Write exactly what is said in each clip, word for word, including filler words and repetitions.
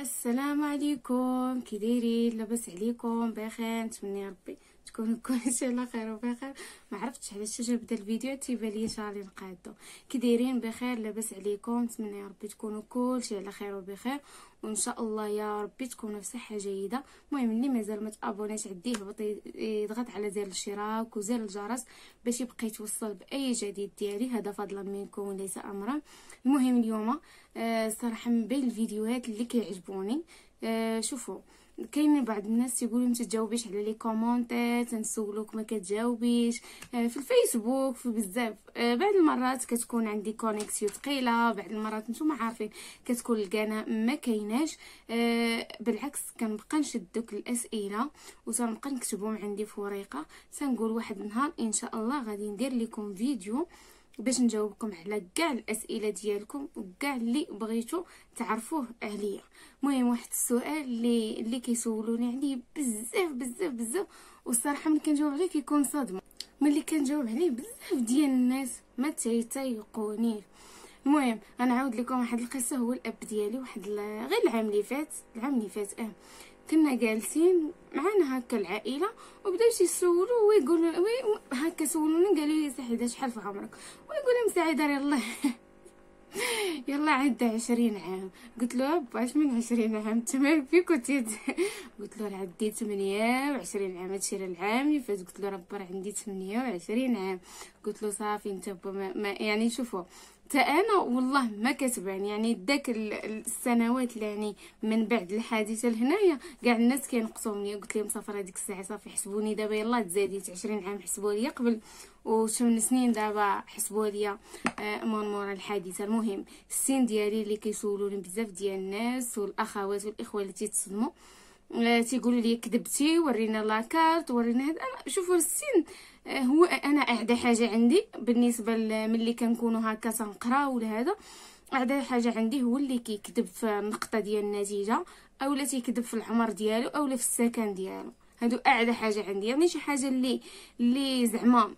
السلام عليكم، كي دايرين؟ لاباس عليكم؟ بخير؟ نتمنى ربي تكونوا كلشي على خير وبخير. ما عرفتش علاش جا بدا الفيديو تيبان لي شاري نقادو. كي دايرين؟ بخير لاباس عليكم؟ نتمنى ربي تكونوا كلشي على خير وبخير، وان شاء الله يا ربي تكونوا في صحه جيده. المهم اللي مازال ما تابوناش عنديه هبط يضغط على زر الاشتراك وزر الجرس باش يبقى يتوصل باي جديد ديالي، هذا فضلا منكم وليس امرا. المهم اليوم آه صراحه من بين الفيديوهات اللي كيعجبوني آه شوفوا، كاين بعض الناس يقولوا ما تجاوبيش على لي كومونتات، نسولوك ما كتجاوبيش آه في الفيسبوك، في بزاف آه بعض المرات كتكون عندي كونيكسيون ثقيله، بعض المرات نتوما عارفين كتكون القناه ما كايناش. آه بالعكس كنبقى نشد دوك الاسئله وتنبقى نكتبهم عندي في ورقه، تنقول واحد النهار ان شاء الله غادي ندير لكم فيديو باش نجاوبكم على كاع الاسئله ديالكم وكاع اللي بغيتو تعرفوه عليا. المهم واحد السؤال اللي اللي كيسولوني عليه بزاف بزاف بزاف، والصراحه ملي كنجاوب عليه كيكون صدمه، ملي كنجاوب عليه بزاف ديال الناس ما تيتيقونيش. المهم غنعاود لكم واحد القصه. هو الاب ديالي واحد غير العام اللي فات العام اللي فات اه كنا جالسين معنا هكا العائله وبداو يسولوا ويقولوا وي هكا سولوني، قالوا لي سعيده شحال في عمرك؟ ويقول لهم سعيده يلاه يلا عندها عشرين عام. قلت له باش من عشرين عام تمام فيك وتيت قلت له عندي ثمانية وعشرين عام، هادشي راه العام اللي فات. قلت له راه راه عندي ثمانية وعشرين عام. قلت له صافي انت ما, ما يعني شوفوا تا انا والله ما كتبان يعني داك السنوات يعني من بعد الحادثه لهنايا كاع الناس كينقصوا مني. قلت لهم صافي هذيك الساعه صافي حسبوني دابا يلاه تزاديت عشرين عام حسبوا لي قبل، وثمان سنين دابا حسبوا لي آه من مورا الحادثه. المهم السن ديالي اللي كيسولوني بزاف ديال الناس والاخوات والاخوه اللي تيتصدموا آه تيقولوا لي كذبتي ورينا لاكارت ورينا هذا. شوفوا السن آه هو انا اعدى حاجه عندي بالنسبه ملي كنكونوا هكا تنقرا ولا هذا، اعدى حاجه عندي هو اللي كيكذب في النقطه ديال النتيجه اولا تيكذب في العمر ديالو اولا في السكن ديالو. هادو اعدى حاجه عندي، يعني شي حاجه اللي اللي زعما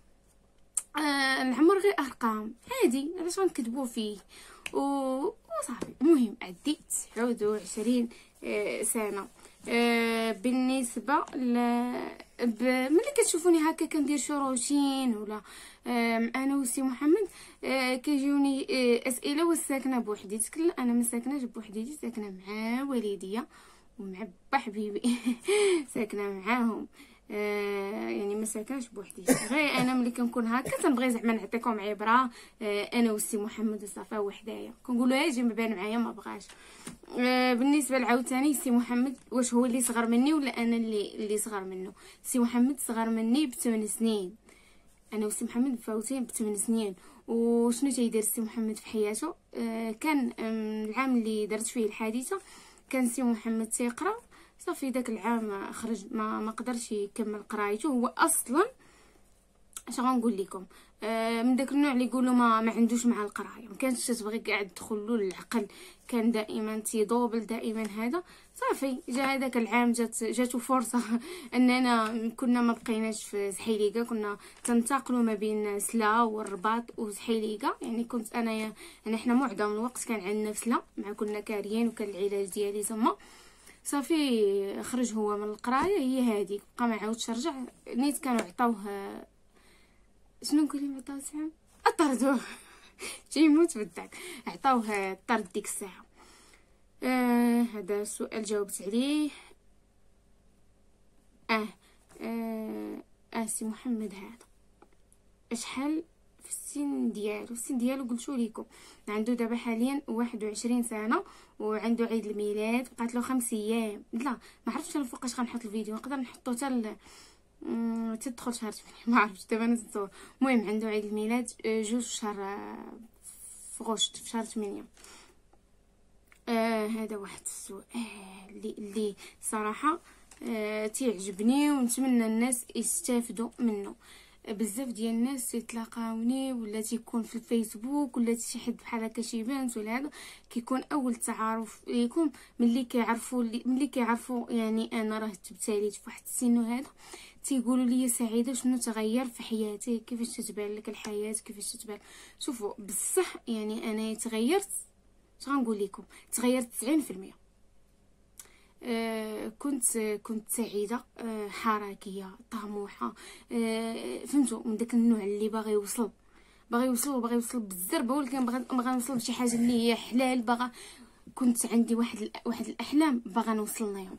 آه العمر غير ارقام عادي، علاش غنكذبوا فيه و... وصافي. المهم عديت تسعة وعشرين آه سنه. آه بالنسبه ل ب... ملي كتشوفوني هكا كندير شي روتين ولا آه انا وسي محمد آه كيجيوني آه اسئله واش ساكنه بوحديتك؟ لا انا ما ساكناش بوحديتي، ساكنه مع والديا ومع با حبيبي ساكنه معاهم آه يعني ما ساكناش بوحدي. غير انا ملي كنكون هكا تنبغي زعما نعطيكم عبره آه انا والسي محمد وصافا وحدايا كنقول له اجي مبان معايا ما بغاش. آه بالنسبه لعاوتاني السي محمد واش هو اللي صغر مني ولا انا اللي اللي صغر منه؟ السي محمد صغر مني بثمان سنين، انا والسي محمد مفاوتين بثمان سنين. وشنو تيدير السي محمد في حياته؟ آه كان العام اللي درت فيه الحادثه كان السي محمد تيقرا صافي، داك العام خرج ما ما قدرش يكمل قرايته. هو اصلا اش غنقول لكم آه من داك النوع اللي يقولوا ما ما عندوش مع القرايه، ما كانش تبغي كاع تدخل له العقل، كان دائما تيضوبل دائما هذا. صافي جا هذاك العام جات جاتو فرصه اننا كنا ما بقيناش في زحيليكا، كنا تنتقلوا ما بين سلا والرباط وزحيليكا. يعني كنت انا يعني حنا معظم الوقت كان عندنا في سلا مع كنا كاريين وكان العلاج ديالي تما. صافي خرج هو من القرايه، هي هذيك بقى ما عاودش رجع. نيت كانوا عطاوه شنو نقول لهم عطاوه ساعه اطردوه تيموت بالضحك، عطاوه الطرد ديك الساعه. آه هذا السؤال جاوبت عليه. اه اه, آه سي محمد هذا شحال في السن ديالو؟ السن ديالو قلتو ليكم عنده دابا حاليا واحد وعشرين سنه وعنده عيد الميلاد بقات له خمس ايام. لا ما عرفتش انا فوقاش غنحط الفيديو، نقدر نحطو حتى تدخل شهر ثمانية ما عرفتش دابا انا نتصور. المهم عنده عيد الميلاد جوج في شهر في غشت في شهر ثمانية. آه هذا واحد السؤال اللي اللي صراحه آه تيعجبني ونتمنى الناس يستافدوا منه. بزاف ديال الناس يتلاقاوني ولا تيكون في الفيسبوك ولا شي حد بحال هكا شي بنت ولا هذا كيكون اول تعارف ليكم ملي كيعرفوا ملي كيعرفوا يعني انا راه تبتاليت في واحد السن وهذا تيقولوا لي سعيده شنو تغير في حياتي، كيفاش تتبان لك الحياه، كيفاش تتبان. شوفوا بصح يعني انا تغيرت، اش غنقول لكم، تغيرت تسعين في المية آه كنت كنت سعيده، آه حركيه طموحه، آه فهمتوا، من داك النوع اللي باغي يوصل باغي يوصل وباغي يوصل بزاف، ولكن باغي باغي نوصل لشي حاجه اللي هي حلال. باغا كنت عندي واحد واحد الاحلام باغا نوصل ليهم،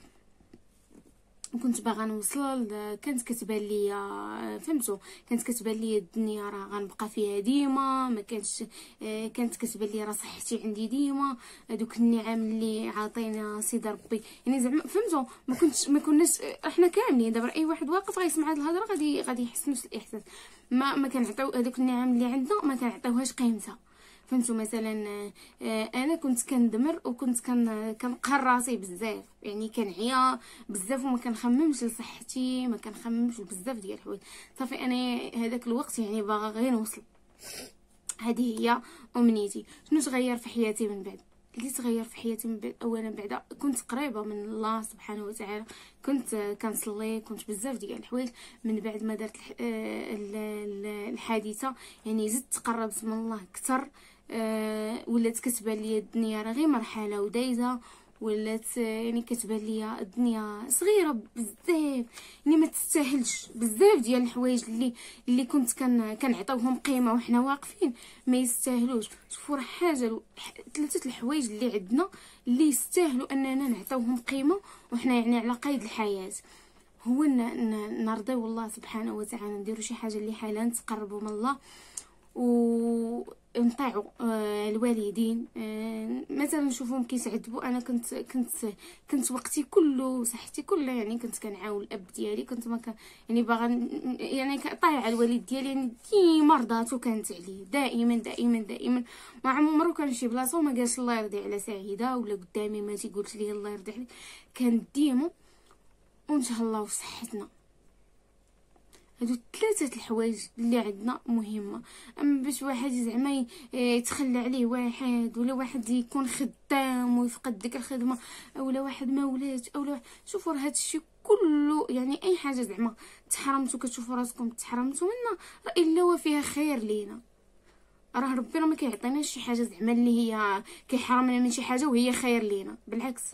كنت باغا نوصل. كانت كتبان ليا، فهمتوا، كانت كتبان ليا الدنيا راه غنبقى فيها ديما، ما كانش كانت كتبان ليا راه صحتي عندي ديما، هذوك النعم اللي عاطينا سيدي ربي، يعني زعما فهمتوا. ما كنتش ما كناش احنا كاملين دابا اي واحد واقف غيسمع هاد الهضره غادي غادي يحس نفس الاحساس. ما ما كنعطيو هذوك النعم اللي عندنا، ما كنعطيوهاش قيمتها. فهمتوا، مثلا انا كنت كندمر وكنت كن كنقهر راسي بزاف، يعني كنعيا بزاف وما كنخممش لصحتي، ما كنخممش بزاف ديال الحوايج. صافي انا هذاك الوقت يعني باغا غير نوصل، هذه هي امنيتي. شنو تغير في حياتي من بعد؟ اللي تغير في حياتي من بعد، اولا بعدا كنت قريبه من الله سبحانه وتعالى، كنت كنصلي، كنت بزاف ديال الحوايج. من بعد ما درت الحادثه يعني زدت تقربت من الله اكثر. أه ولات كتبان ليا الدنيا راه غير مرحله ودايزه، ولات يعني كتبان ليا الدنيا صغيره بزاف، يعني ما تستاهلش بزاف ديال الحوايج اللي اللي كنت كن كنعطيوهم قيمه وحنا واقفين ما يستاهلوش. شوفوا راه حاجه ثلاثه الحوايج اللي عندنا اللي يستاهلوا اننا نعطيوهم قيمه وحنا يعني على قيد الحياه، هو نرضيو الله سبحانه وتعالى، نديرو شي حاجه اللي حالا نتقربوا من الله، ونطيعوا آه الوالدين. آه مثلا نشوفهم كيتعذبوا، انا كنت كنت كنت وقتي كله صحتي كلها يعني كنت كنعاون الاب ديالي، كنت ما كان يعني باغا يعني طايعه الوالد ديالي، يعني ديما رضاتو كانت عليه دائما دائما دائما، ما عمرو كان شي بلاصه وما قالش الله يرضي على سعيده، ولا قدامي ما تيقولش لي الله يرضي عليك، كان ديما ونتهلاو في صحتنا. هادو ثلاثه الحوايج اللي عندنا مهمه. اما باش واحد زعما يتخلى عليه واحد، ولا واحد يكون خدام ويفقد ديك الخدمه، اولا واحد ما ولات، اولا شوفوا راه هادشي كله يعني اي حاجه زعما تحرمتوا كتشوفوا راسكم تحرمتوا منها، راه الا هو فيها خير لينا. راه ربي راه ما كيعطيناش شي حاجه زعما اللي هي كيحرمنا من شي حاجه وهي خير لينا، بالعكس.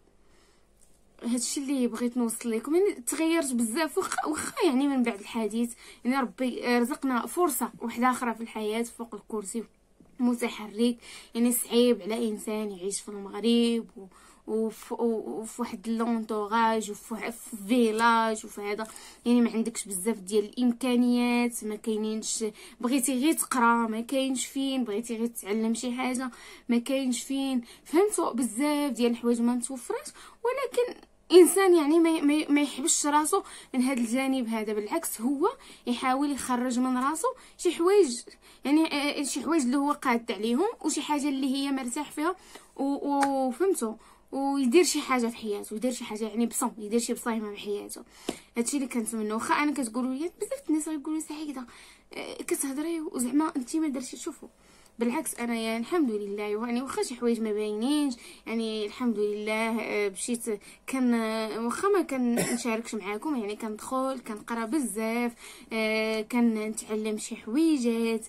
هادشي اللي بغيت نوصل لكم. يعني تغيرت بزاف واخا واخا يعني من بعد الحديث، يعني ربي رزقنا فرصه واحده اخرى في الحياه فوق الكرسي متحرك. يعني صعيب على انسان يعيش في المغرب و وفي واحد لونطوراج وفي فيلاج وفي هذا، يعني ما عندكش بزاف ديال الامكانيات، ما كاينينش، بغيتي غير تقرا ما كاينش فين، بغيتي غير تتعلم شي حاجه ما كاينش فين، فهمتوا، بزاف ديال الحوايج ما متوفراش. ولكن انسان يعني ما ما يحبش راسو من هذا الجانب هذا، بالعكس هو يحاول يخرج من راسو شي حوايج، يعني شي حوايج اللي هو قاد عليهم وشي حاجه اللي هي مرتاح فيها، وفهمتوا، ويدير شي حاجه في حياته، يدير شي حاجه يعني بصم، يدير شي بصايمه في حياته. هادشي اللي كنتمنى. واخا انا كتقولوا لي بزاف الناس غيقولوا سعيده كتهضري وزعما انت ما درتي، شوفوا بالعكس انا يعني الحمد لله، يعني واخا شي حوايج ما باينينش، يعني الحمد لله مشيت كان واخا ما كنشاركش معاكم، يعني كندخل كنقرا بزاف، كنتعلم شي حويجات،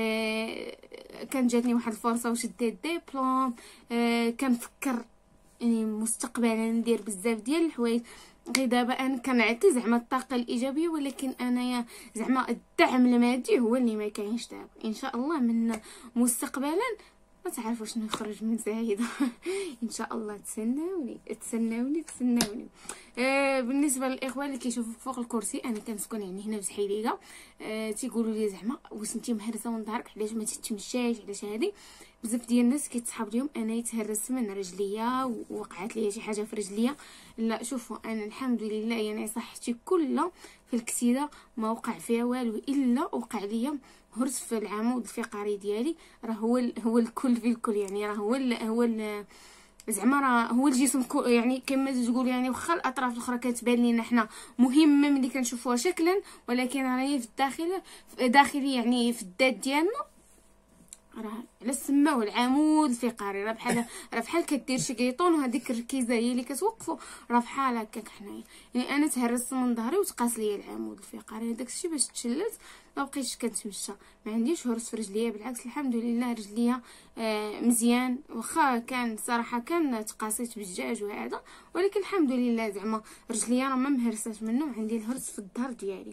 كان جاتني واحد الفرصه وشديت ديبلوم، كنفكر يعني مستقبلا ندير بزاف ديال الحوايج. غير دابا انا كنعطي زعما الطاقه الايجابيه، ولكن انايا زعما الدعم المادي هو اللي ما كاينش دابا. ان شاء الله من مستقبلا ما تعرفوا شنو يخرج من سعيده ان شاء الله. تسناوني تسناوني تسناوني. آه بالنسبه للاخوان اللي كيشوفوا فوق الكرسي، انا كنسكن يعني هنا بزحيليه، آه تيقولوا لي زعما واش انت مهرسه من ظهرك، علاش ما تتمشاش، علاش هادي. بزاف ديال الناس كيتصحاب ليهم انا يتهرس من رجليا ووقعت لي شي حاجه في رجليا. لا شوفوا انا الحمد لله يعني صحتي كلها في الكسيده ما وقع فيها والو، الا وقع ليا هرس في العمود الفقري ديالي، راه هو هو الكل في الكل، يعني راه هو ال هو ال زعما راه هو الجسم كل، يعني كما تقول يعني واخا الاطراف الاخرى كتبان لينا حنا مهمه ملي كنشوفوها شكلا، ولكن راهي في الداخل داخلي يعني في الذات ديالنا راه على السما والعمود الفقري، راه بحال راه بحال كدير شي كيطون وهذيك الركيزه هي اللي كتوقفوا، راه بحال هكاك حنايا. يعني انا تهرست من ظهري وتقاس ليا العمود الفقري، هذاك الشيء باش تشلت ما بقيتش كنتمشى، ما عنديش هرس في رجليا، بالعكس الحمد لله رجليا آه مزيان. واخا كان صراحه كان تقاسيت بالدجاج وهذا، ولكن الحمد لله زعما رجليا راه ما مهرساش منه، عندي الهرس في الظهر ديالي.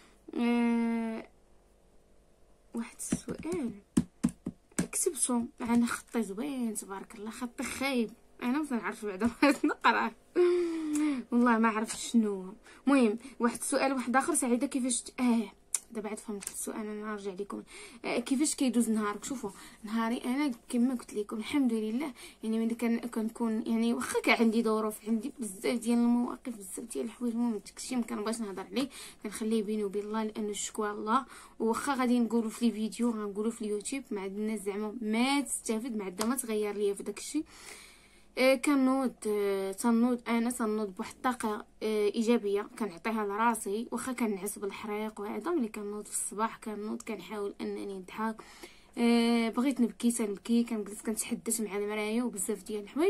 آه واحد السؤال كتبتو، انا خطي زوين تبارك الله، خطي خايب، انا ما نعرف بعدا نقرا والله ما عرفت شنو هو. المهم واحد السؤال واحد اخر، سعيده كيفاش اه دابا عاد فهمت السؤال، انا نرجع لكم. آه كيفاش كيدوز نهارك؟ شوفوا نهاري انا كما قلت لكم الحمد لله، يعني ملي كان كنكون يعني واخا كان عندي ظروف، عندي بزاف ديال المواقف، بزاف ديال الحوايج، المهم داكشي ما كنبغيش نهضر عليه، كنخليه بيني وبين الله، لان الشكوى الله. واخا غادي نقولوا في لي فيديو غنقولوا في اليوتيوب مع الناس زعما ما تستافد، مع ما تغير ليا في داكشي. آه كنوض آه تنوض انا تنوض بواحد الطاقه آه ايجابيه كنعطيها لراسي، واخا كنعس بالحريق وهذا. ملي كنوض في الصباح كنوض كنحاول انني نضحك، آه بغيت نبكي تنبكي، كنجلس كنتحدث مع المرايه وبزاف ديال الحوايج.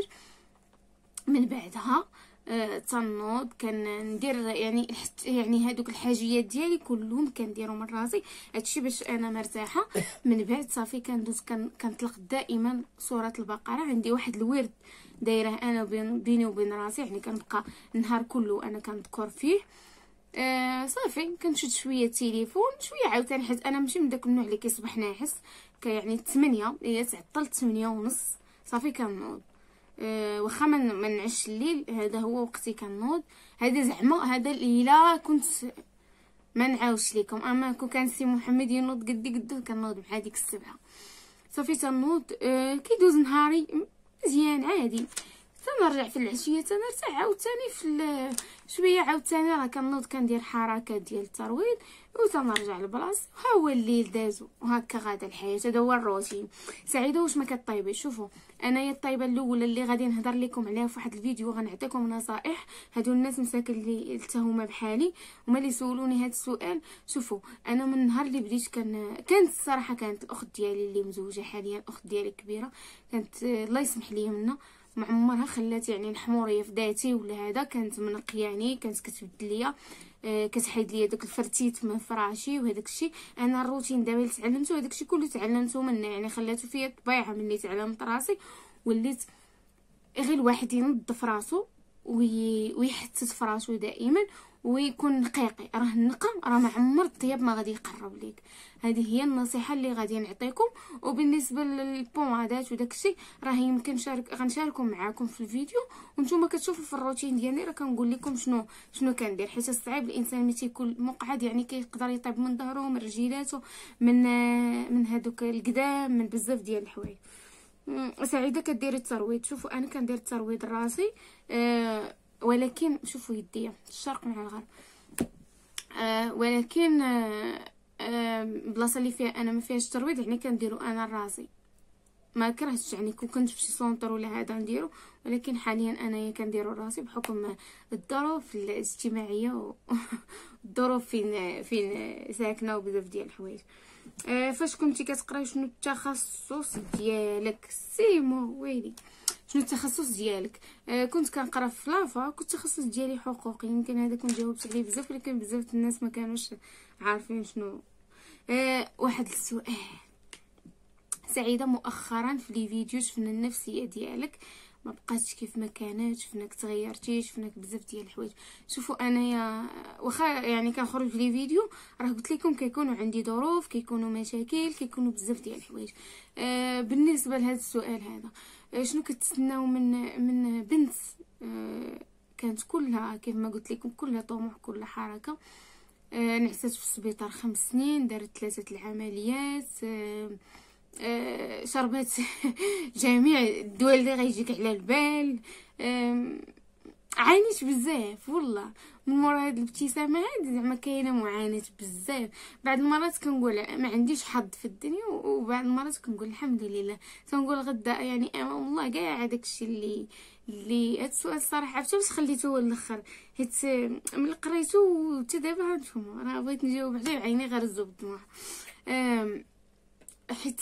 من بعدها آه تنوض كندير يعني يعني هادوك الحاجيات ديالي كلهم كنديرهم من راسي، هادشي باش انا مرتاحه. من بعد صافي كندوز كنطلق دائما سوره البقره، عندي واحد الورد دايره انا بيني وبين راسي، يعني كنبقى النهار كله انا كنذكر فيه. آه صافي كنشد شويه التليفون شويه عاوتاني، حيت انا ماشي من داك النوع اللي كيصبح ناعس، يعني ثمانية هي تعطلت ثمانية ونص صافي كنوض. أه واخا من منعش الليل، هذا هو وقتي كنوض. هذا زعما هذا الا كنت ما نعاوش لكم، اما كون كان سي محمد ينوض قدي قدو كنوض مع ديك السبعه صافي تنوض. أه كيدوز نهاري مزيان عادي، تنرجع في العشيه تنرتاح عاوتاني في شويه، عاوتاني راه كنوض كندير حركات ديال الترويض وتنرجع لبلاص. ها هو الليل دازو وهكا غادا الحياه، هذا هو الروتين. سعيده واش ما كطيبيش؟ شوفوا انايا الطيبه الاولى اللي غادي نهضر لكم عليها في واحد الفيديو، غنعطيكم نصائح هادو الناس مساكن اللي حتى هما بحالي هما اللي سولوني هذا السؤال. شوفوا انا من النهار اللي بديت كان كانت الصراحه كانت الاخت ديالي اللي مزوجه حاليا، الاخت ديالي الكبيره، كانت الله يسمح لي منها، ما عمرها خلات يعني الحموريه في ذاتي ولا هذا، كانت منقياني، كانت كتبدل ليا، آه كتحيد ليا داك الفرتيت من فراشي وهداك الشيء. انا الروتين دابا اللي تعلمته هداك الشيء كله تعلمته منها، يعني خلاته فيا طبيعه ملي تعلمت راسي، وليت غير الواحد ينظف راسو ويحتت فراسو دائما ويكون نقيقي. راه النقا راه ما عمر الطياب ما غادي يقرب ليك، هذه هي النصيحه اللي غادي نعطيكم. وبالنسبه للبومادات وداك الشيء راه يمكن شارك غنشاركهم معاكم في الفيديو، وانتم كتشوفوا في الروتين ديالي راه كنقول لكم شنو شنو كندير، حيت الصعيب الانسان ملي تيكون مقعد يعني كيقدر يطيب من ظهره، من رجيلاته، من من هذوك القدام، من بزاف ديال الحوايج. سعيده كديري الترويض؟ شوفوا انا كندير الترويض راسي، أه ولكن شوفوا يديا الشرق مع الغرب، أه ولكن أه أه بلاصه اللي فيها انا ما فيهاش الترويض يعني كنديرو انا راسي، ما كرهتش يعني كون كنت في شي سونطر ولا هذا نديرو، ولكن حاليا انايا كنديرو راسي بحكم الظروف الاجتماعيه والظروف فين فين ساكنه وبزاف ديال الحوايج. آه فاش كنتي كتقراي شنو التخصص ديالك؟ سيمو ويلي شنو التخصص ديالك؟ آه كنت كنقرا في لافا، كنت التخصص ديالي حقوق، يمكن هذا كنت جاوبت عليه بزاف، ولكن بزاف الناس ما كانوش عارفين شنو. آه واحد السؤال، سعيده مؤخرا في لي فيديو شفنا النفسيه ديالك ما بقاتش كيف ما كانت، شفناك تغيرتي، شفناك بزاف ديال الحوايج. شوفوا انايا واخا يعني كنخرج في لي فيديو راه قلت لكم كيكونوا عندي ظروف، كيكونوا مشاكل، كيكونوا بزاف ديال الحوايج. آه بالنسبه لهذا السؤال هذا، آه شنو كتسناو من من بنت آه كانت كلها كيف ما قلت لكم كلها طموح كلها حركه. آه نعست في السبيطار خمس سنين، دارت ثلاثه العمليات، آه آه شربت جميع الدول اللي غيجيك على البال، عانيت بزاف والله. من مورا هاد الابتسامه هادي زعما كاينه معاناه بزاف، بعض المرات كنقول ما عنديش حظ في الدنيا، وبعض المرات كنقول الحمد لله، تنقول غدا يعني امام الله كاع هذاك الشيء اللي اللي هاد السؤال الصراحه عرفتي واش خليته هو الاخر، حيت ملي قريته حتى دابا هانتوما راه بغيت نجاوب عليه عيني غرزوا بالدموع، حيت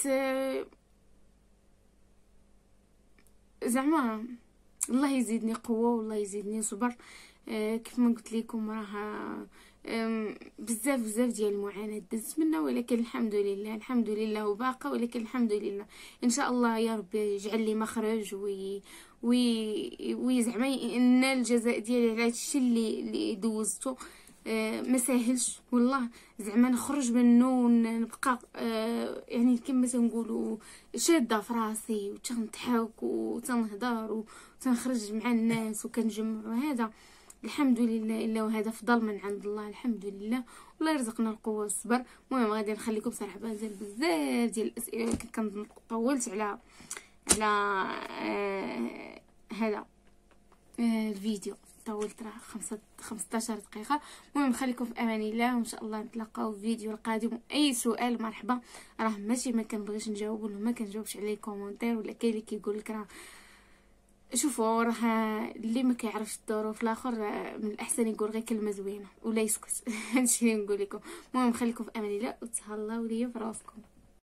زعما الله يزيدني قوه والله يزيدني صبر. آه كيف ما قلت لكم راه بزاف بزاف ديال المعاناه دزت منها، ولكن الحمد لله الحمد لله وباقه، ولكن الحمد لله ان شاء الله يا ربي يجعل لي مخرج وي وي ويزعما ينال الجزاء ديالي على هادشي اللي اللي دوزته. آه ما ساهلش والله، زعما نخرج منه ونبقى آه يعني كما تنقولوا شاده في راسي وتنضحك وتنهضر وتنخرج مع الناس وكنجمع، هذا الحمد لله الا وهذا فضل من عند الله الحمد لله. والله يرزقنا القوه والصبر. المهم غادي نخليكم صراحه بزاف بزاف ديال الاسئله، ولكن كنطولت على على آه هذا آه الفيديو، طولت راه خمسة خمسطاش دقيقه. المهم خليكم في امان الله، وان شاء الله نتلاقاو في الفيديو القادم. اي سؤال مرحبا، راه ماشي ما كنبغيش نجاوب ولا ما كنجاوبش على كومونتير، ولا كاين اللي كيقول لك راه شوفوا راه اللي ما كيعرفش الظروف الاخر من الاحسن يقول غير كلمه زوينه ولا يسكت. هادشي اللي نقول لكم. المهم خليكم في امان الله وتهلاو ليا براسكم.